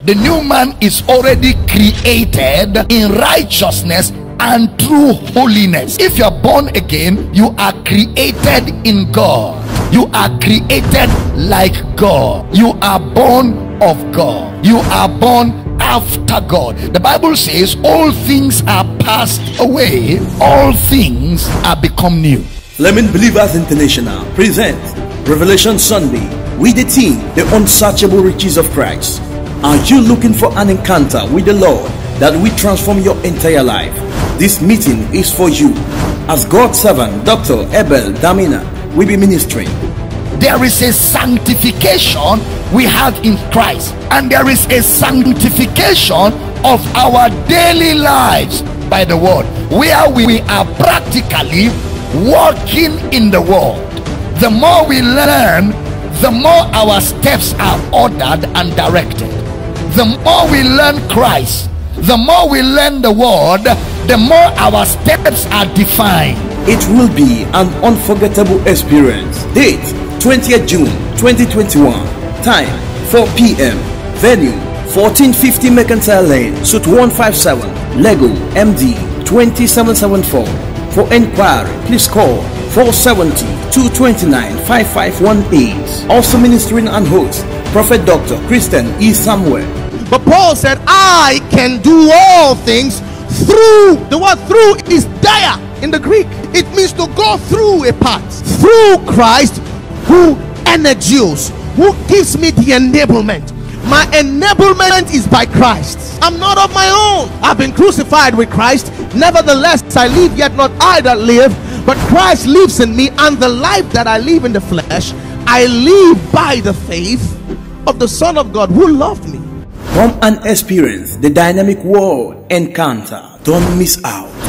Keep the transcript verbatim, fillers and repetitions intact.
The new man is already created in righteousness and true holiness. If you are born again, you are created in God. You are created like God. You are born of God. You are born after God. The Bible says all things are passed away, all things are become new. Flaming Believers International presents Revelation Sunday with the theme, The Unsearchable Riches of Christ. Are you looking for an encounter with the Lord that will transform your entire life? This meeting is for you, as God's servant Doctor Abel Damina will be ministering. There is a sanctification we have in Christ, and there is a sanctification of our daily lives by the word, where we are practically walking in the world. The more we learn, the more our steps are ordered and directed. The more we learn Christ, the more we learn the word, the more our steps are defined. It will be an unforgettable experience. Date twentieth June twenty twenty-one. Time four p m Venue fourteen fifty Mercantile Lane, Suite one fifty-seven, Lego, M D two seven seven four. For inquiry, please call four seven zero, two two nine, five five one eight. Also ministering and host, Prophet Doctor Christian E. Samuel. But Paul said, I can do all things through. The word through is dia in the Greek. It means to go through a path. Through Christ, who energizes, who gives me the enablement. My enablement is by Christ. I'm not of my own. I've been crucified with Christ. Nevertheless, I live, yet not I that live, but Christ lives in me. And the life that I live in the flesh, I live by the faith of the Son of God who loved me. Come and experience the dynamic world encounter. Don't miss out.